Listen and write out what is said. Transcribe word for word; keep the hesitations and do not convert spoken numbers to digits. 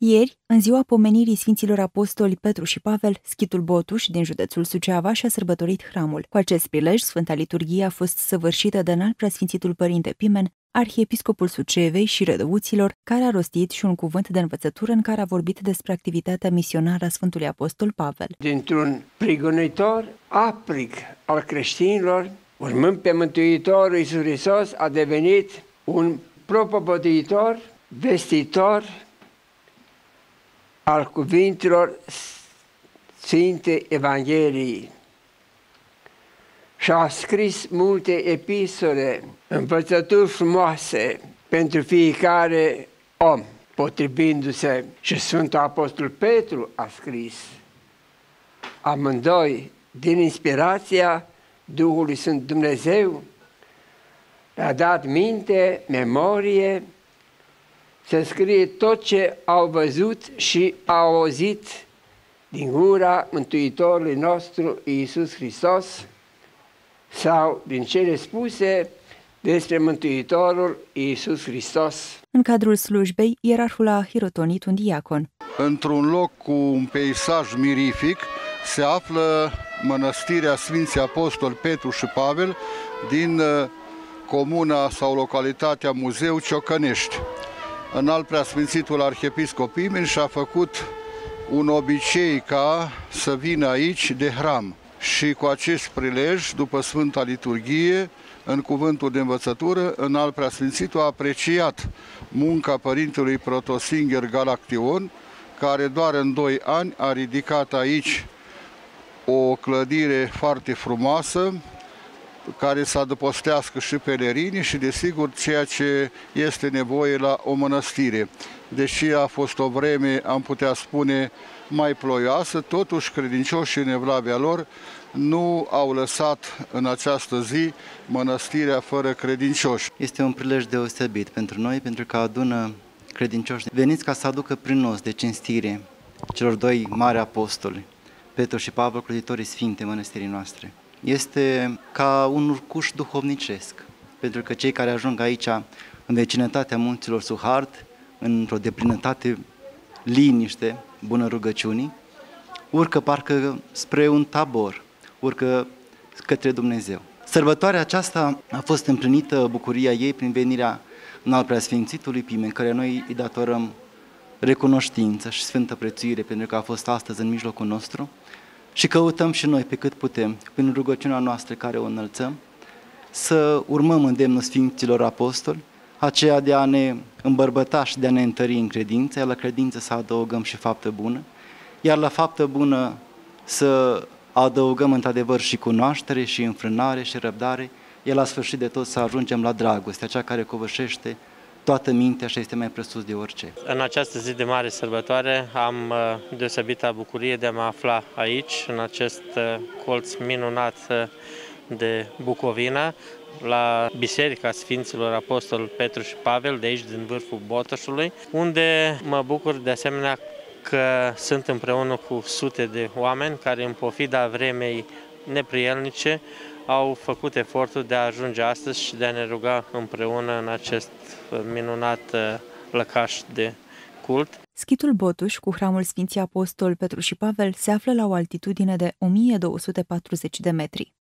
Ieri, în ziua pomenirii Sfinților Apostoli Petru și Pavel, Schitul Botuș din județul Suceava și-a sărbătorit hramul. Cu acest prilej, Sfânta Liturghie a fost săvârșită de înalt preasfințitul Părinte Pimen, arhiepiscopul Sucevei și Rădăuților, care a rostit și un cuvânt de învățătură în care a vorbit despre activitatea misionară a Sfântului Apostol Pavel. Dintr-un prigonitor aprig al creștinilor, urmând pe Mântuitorul Iisus Hristos, a devenit un propovăduitor, vestitor al cuvintelor Sfinte Evangheliei. Și a scris multe epistole, învățături frumoase pentru fiecare om, potrivindu-se. Și Sfântul Apostol Petru a scris, amândoi din inspirația Duhului Sfânt Dumnezeu, le-a dat minte, memorie, să scrie tot ce au văzut și au auzit din gura Mântuitorului nostru Iisus Hristos sau din cele spuse despre Mântuitorul Iisus Hristos. În cadrul slujbei, ierarhul a hirotonit un diacon. Într-un loc cu un peisaj mirific se află mănăstirea Sfinții Apostoli Petru și Pavel din comuna sau localitatea Muzeu Ciocănești. Înalt preasfințitul arhiepiscop Pimen și-a făcut un obicei ca să vină aici de hram. Și cu acest prilej, după Sfânta Liturghie, în cuvântul de învățătură, înalt preasfințitul a apreciat munca părintelui Protosinger Galaction, care doar în doi ani a ridicat aici o clădire foarte frumoasă, care să adăpostească și pelerinii și, desigur, ceea ce este nevoie la o mănăstire. Deși a fost o vreme, am putea spune, mai ploioasă, totuși credincioșii în evlavia lor nu au lăsat în această zi mănăstirea fără credincioși. Este un prilej deosebit pentru noi, pentru că adună credincioși veniți ca să aducă prin nos de cinstire celor doi mari apostoli, Petru și Pavel, clăditorii sfinte mănăstirii noastre. Este ca un urcuș duhovnicesc, pentru că cei care ajung aici, în vecinătatea munților Suhard, într-o deplinătate, liniște, bună rugăciunii, urcă parcă spre un tabor, urcă către Dumnezeu. Sărbătoarea aceasta a fost împlinită, bucuria ei, prin venirea înalt preasfințitului Pimen, care noi îi datorăm recunoștință și sfântă prețuire, pentru că a fost astăzi în mijlocul nostru, și căutăm și noi pe cât putem, prin rugăciunea noastră care o înălțăm, să urmăm îndemnul Sfinților Apostoli, aceea de a ne îmbărbăta și de a ne întări în credință, iar la credință să adăugăm și faptă bună, iar la faptă bună să adăugăm într-adevăr și cunoaștere, și înfrânare, și răbdare, iar la sfârșit de tot să ajungem la dragoste, cea care covârșește toată mintea și este mai presus de orice. În această zi de mare sărbătoare am deosebită bucurie de a mă afla aici, în acest colț minunat de Bucovina, la Biserica Sfinților Apostoli Petru și Pavel, de aici din vârful Botoșului, unde mă bucur de asemenea că sunt împreună cu sute de oameni care, în pofida vremei neprielnice, au făcut efortul de a ajunge astăzi și de a ne ruga împreună în acest minunat lăcaș de cult. Schitul Botuș, cu hramul Sfinții Apostoli Petru și Pavel, se află la o altitudine de o mie două sute patruzeci de metri.